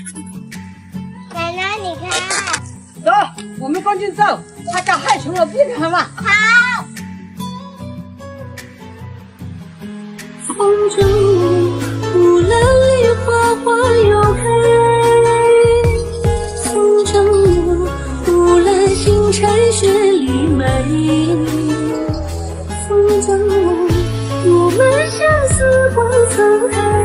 奶奶，你看。 走，我们赶紧走，他家害穷了，别看嘛。 好。 风中无兰里花花又开，风中无兰新柴雪里美，风中我们相思光曾开，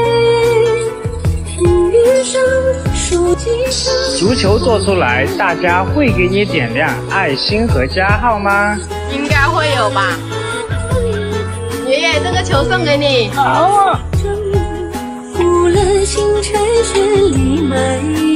听雨声说几声。 足球做出来，大家会给你点亮爱心和加号吗？ 应该会有吧。爷爷，这个球送给你。 好啊。 无兰新柴雪里美。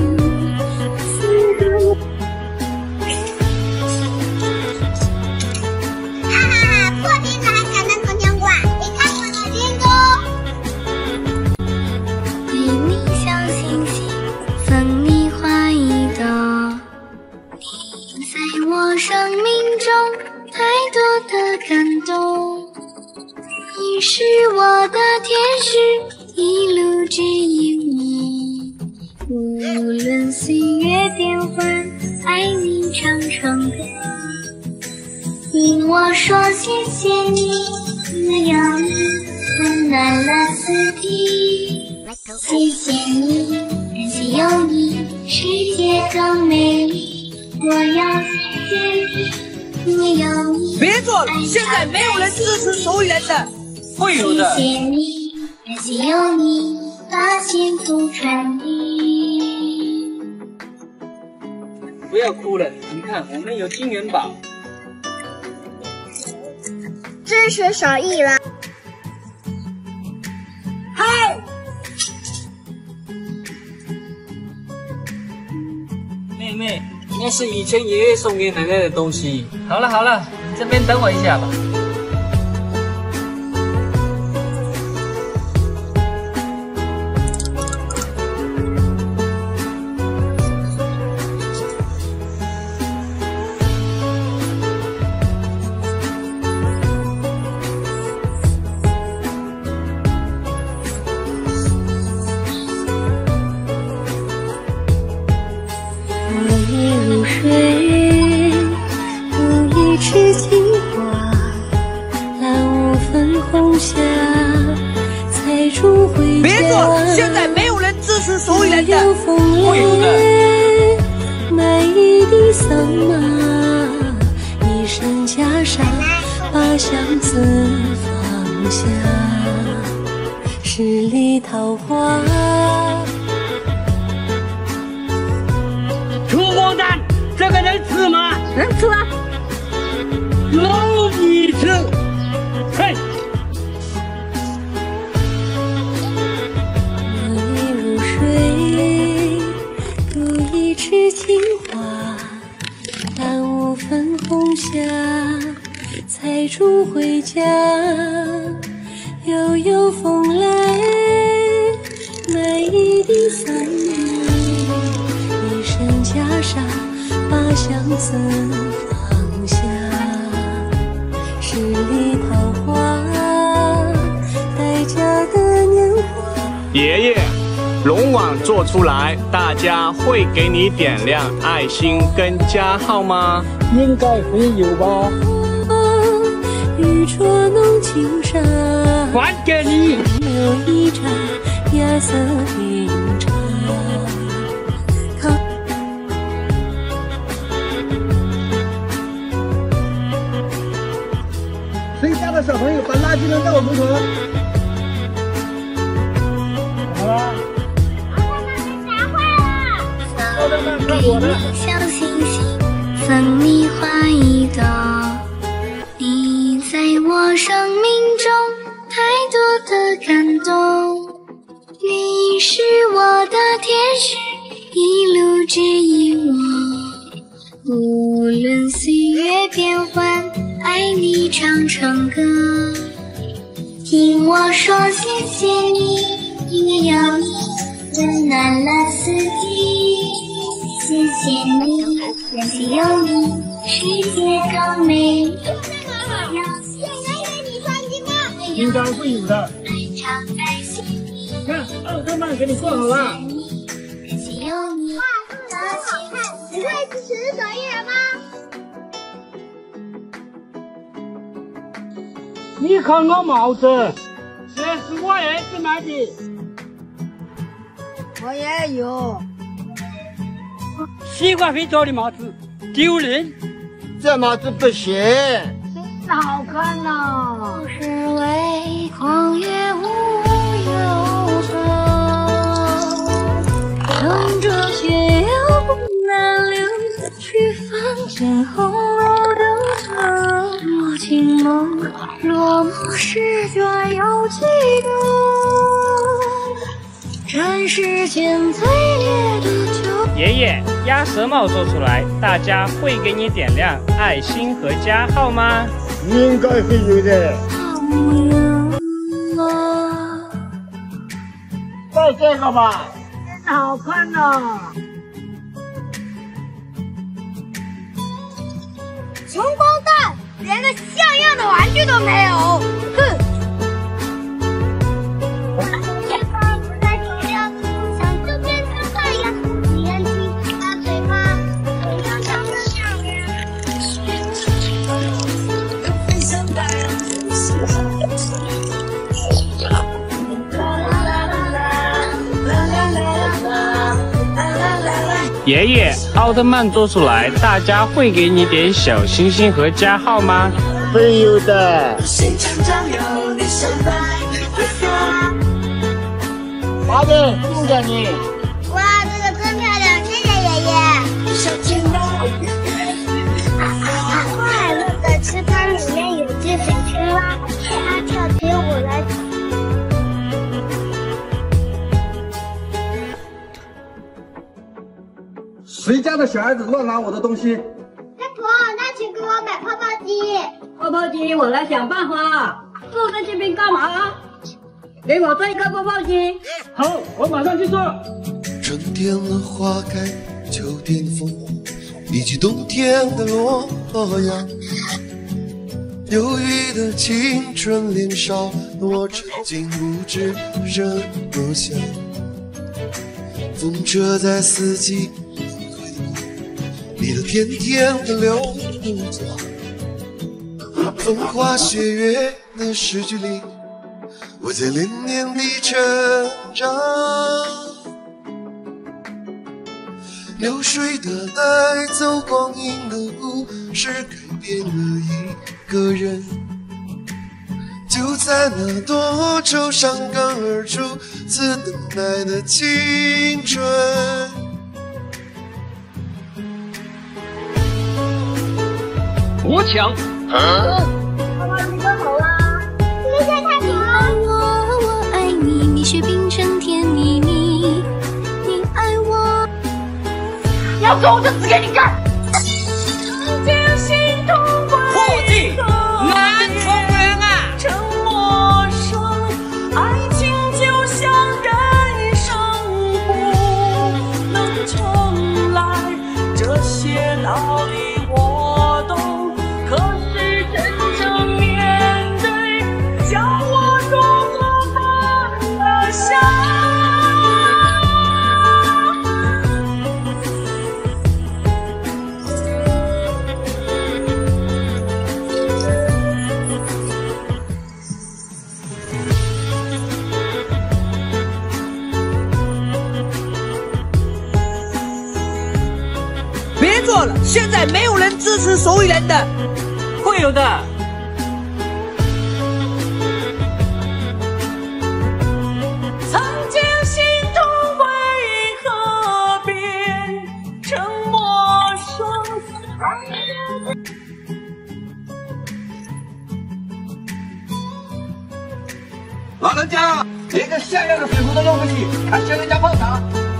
生命中太多的感动，你是我的天使，一路指引我。无论岁月变换，爱你唱唱歌。听我说谢谢你，只有你温暖了四季。谢谢你，感谢有你，世界更美丽。我要谢谢你，因为有你。 别做了，现在没有人支持手艺人的，会有的。 谢谢你，感谢有你，把幸福传递。 不要哭了，你看我们有金元宝， 支持手艺人。 嗨，妹妹。那是以前爷爷送给奶奶的东西。好了好了，你这边等我一下吧。别做，现在没有人支持手艺人的，会有的。 买一地桑麻，一身袈裟，把相思放下。十里桃花， 出光蛋，这个能吃吗？ 能吃啊。 老你吃，嘿。 青花淡雾粉红霞，采竹回家，悠悠风来，买一地桑麻，一身袈裟，把相思放下。十里桃花，待嫁的年华。 爷爷。龙网做出来，大家会给你点亮爱心跟加号吗？ 应该会有吧。 玉镯弄轻纱， 还给你。 有一盏亚瑟冰茶。 谁家的小朋友把垃圾扔在我门口？好了。 给你小星星，分你花一朵。你在我生命中太多的感动，你是我的天使，一路指引我。无论岁月变换，爱你唱唱歌。听我说谢谢你，因为有你温暖了四季。谢谢你，感谢有你，世界更美丽。 应该会有的。看，奥特曼给你做好了。 有你的心。 你会支持手艺人吗？ 你看我帽子，这是我儿子买的。 我也有。 西瓜皮做的帽子，丢人。 这帽子不行。 真好看呐！ 不是为狂野无忧愁，乘着雪又不难留，去凡间红楼斗争。若情梦落寞时，就有几度。尘世间最烈的酒。 爷爷，鸭舌帽做出来，大家会给你点亮爱心和加号吗？ 应该会有的。戴这个吧， 真好看呐！穷光蛋，连个像样的玩具都没有！哼！天空不再重要，想就变成太阳，眼睛大嘴巴，我要长得漂亮。 爷爷，奥特曼做出来，大家会给你点小星星和加号吗？ 会有的。宝贝，送给你。 哇，这个真漂亮，谢谢爷爷。快乐的吃汤里面有只小青蛙，它跳起舞来。 谁家的小孩子乱拿我的东西？ 外婆，那请给我买泡泡机。 泡泡机，我来想办法。坐在这边干嘛？给我做一个泡泡机。 好，我马上去做。 春天了，花开，秋天风，以及冬天的洛阳。忧郁的青春年少，我曾经不知怎么想。风车在四季。你的甜甜的流着，风花雪月的诗句里，我在连年地成长。流水的带走光阴的故事，改变了一个人。就在那多愁善感而初次等待的青春。 我抢！ 泡泡机做好了，谢谢太婆。 我爱你，蜜雪冰城甜蜜蜜。你爱我， 要走我就死给你看。 破镜难重圆啊！ 沉默说，爱情就像人生不能重来，这些道理。 别做了，现在没有人支持手艺人的。 会有的。 曾经心痛会何必沉默说。 老人家，连个像样的水壶都用不起，还嫌人家泡茶？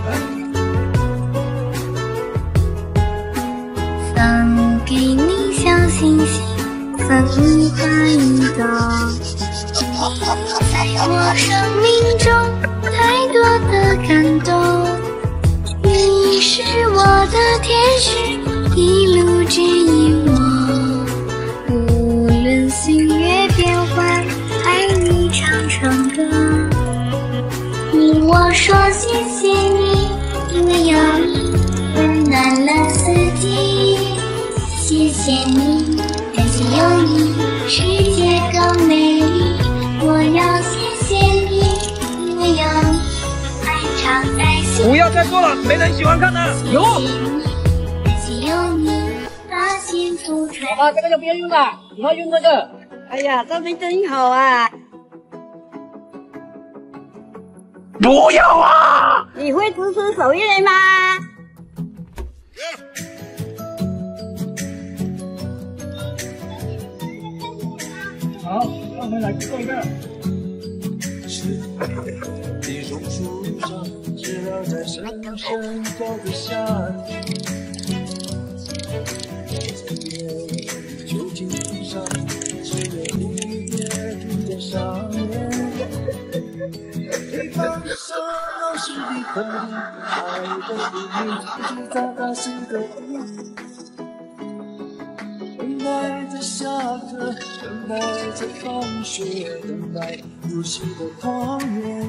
送给你小星星，送你花一朵。在我生命中太多的感动，你是我的天使，一路指引我。无论岁月变幻，爱你唱唱歌。你我说谢谢你， 因为有你温暖了四季。谢谢你，感谢有你，世界更美丽。我要谢谢你，因为有你，爱常在心。 不要再做了，没人喜欢看的。有。 感谢有你，把幸福传。 好吧，这个就不要用了，以后用这个。哎呀，照片真好啊！ 不要啊！ 你会织出手印吗？ 好，让我们来做一个。 一种树上，知了在深深叫着夏天。秋景上，只有你也住在上面。北方的山老是你肯定，爱的是你，只是在那心的等待着下课，等待着放学，等待游戏的童年。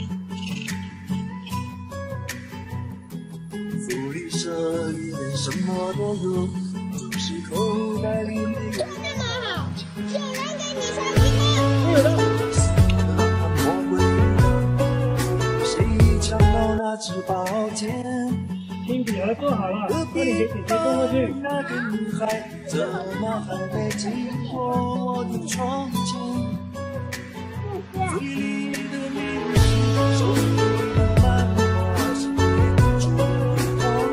福利社里面什么都有，就是口袋里没有。 这么好，有人给你刷屏吗？ 没有的。 魔鬼的，谁抢到那支宝剑？ 听女儿做好了，那你给姐姐送过去。 那个女孩怎么还没经过我的窗前？嘴里的零食，手里的漫画，心里住的童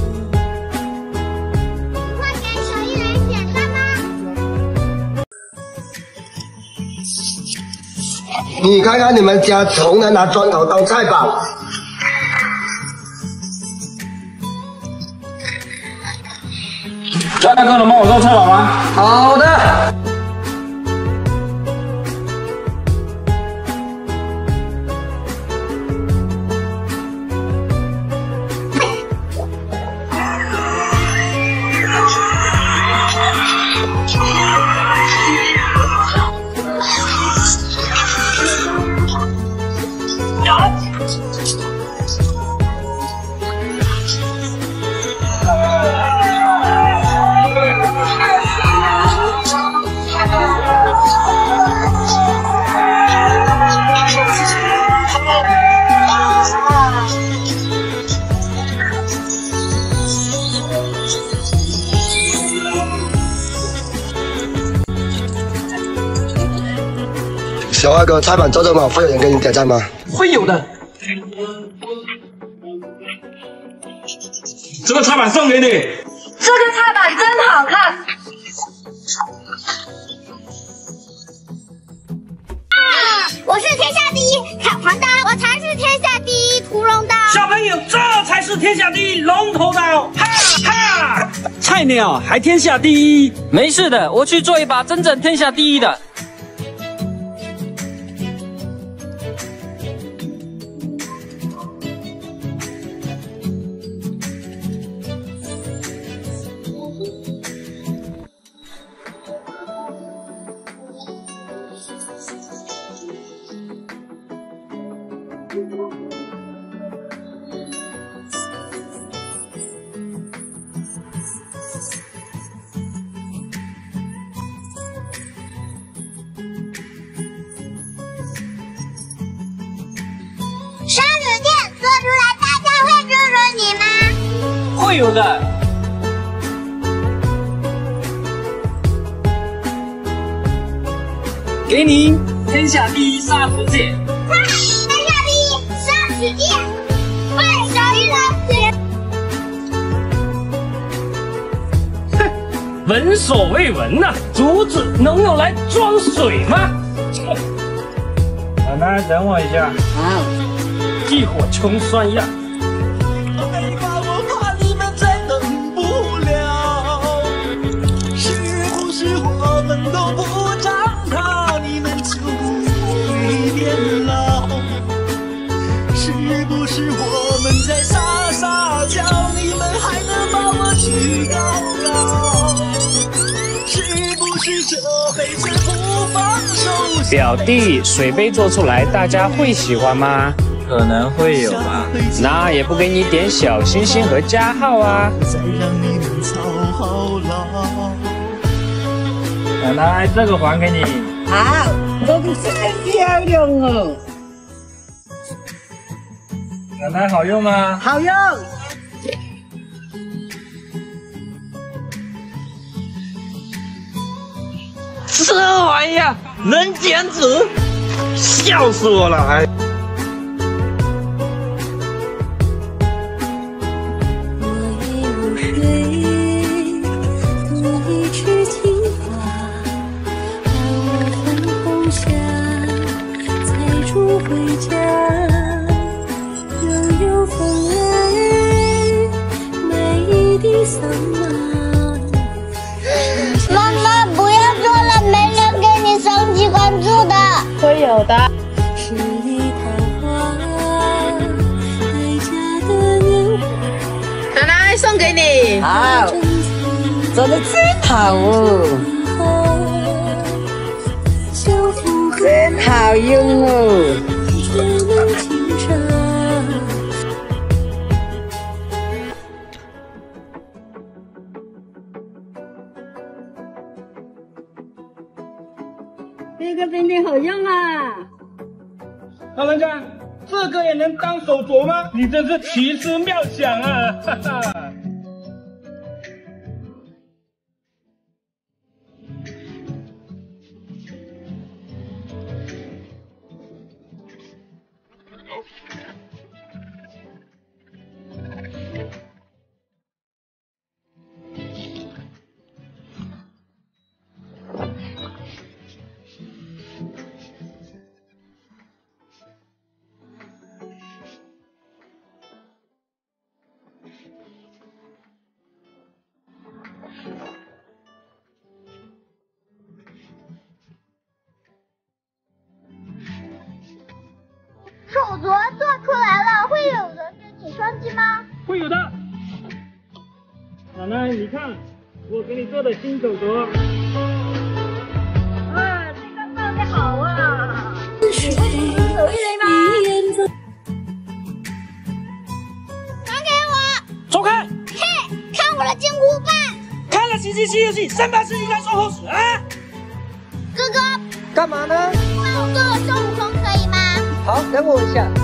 你会给手艺人点赞吗？ 你看看你们家从来拿砖头当菜板。 下课能帮我做菜板吗？ 好的。小二哥，菜板做这么好，会有人给你点赞吗？ 会有的。 这个菜板送给你。 这个菜板真好看。 我是天下第一烤黄刀，我才是天下第一屠龙刀。 小朋友，这才是天下第一龙头刀！哈哈！菜鸟还天下第一？没事的，我去做一把真正天下第一的。 生鱼片做出来，大家会祝福你吗？ 会有的。给你天下第一杀福剑。 天下第一杀死剑，为手艺人写。 哼，闻所未闻呐！竹子能用来装水吗？奶奶，等我一下。 好。 一伙穷酸样。 没法，我怕你们再等不了。是不是我们都不长大，你们就会变老？是不是我们在撒撒娇，你们还能把我举高高？是不是这辈子不放手？ 表弟，水杯做出来，大家会喜欢吗？ 可能会有吧。 那也不给你点小星星和加号啊！ 奶奶，这个还给你。 好，都是太漂亮哦。 奶奶好用吗？ 好用。 这玩意儿能减脂，笑死我了还。 妈妈，不要做了，没人给你升级关注的。 会有的。奶奶送给你。 好，做的真好哦，真好用哦。 这个真的好用啊！ 老人家，这个也能当手镯吗？你真是奇思妙想啊！哈哈。 手镯做出来了，会有人给你升级吗？ 会有的。奶奶，你看，我给你做的新手镯。 啊，这个做的好啊！你会手艺人吗？ 还给我！ 走开！ 嘿，看我的金箍棒！ 看了《奇奇西游记》300次应该说好使啊！ 哥哥， 干嘛呢？ 帮我做个孙悟空可以吗？ 好，等我一下。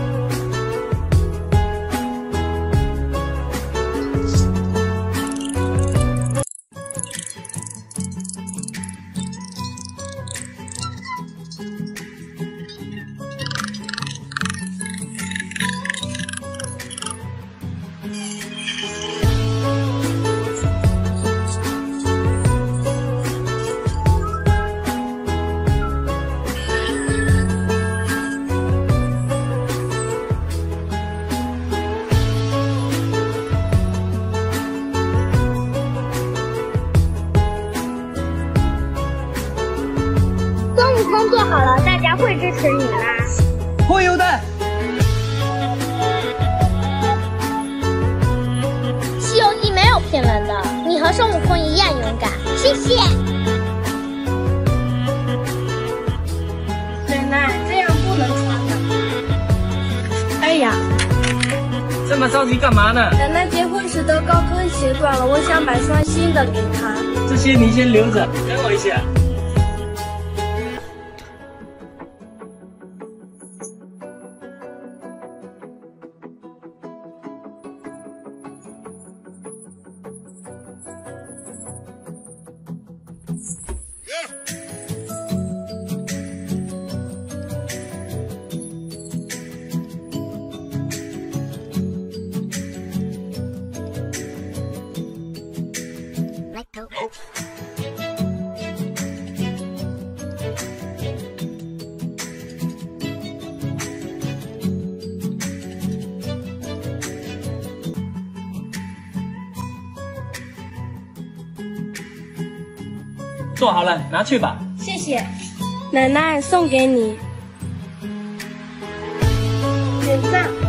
工作好了，大家会支持你啦。 会有的。 西游记没有骗人的，你和孙悟空一样勇敢。谢谢。 奶奶，这样不能穿的。哎呀， 这么着急干嘛呢？ 奶奶结婚时的高跟鞋断了，我想买双新的给她。 这些你先留着，等我一下。做好了，拿去吧。 谢谢，奶奶送给你，点赞。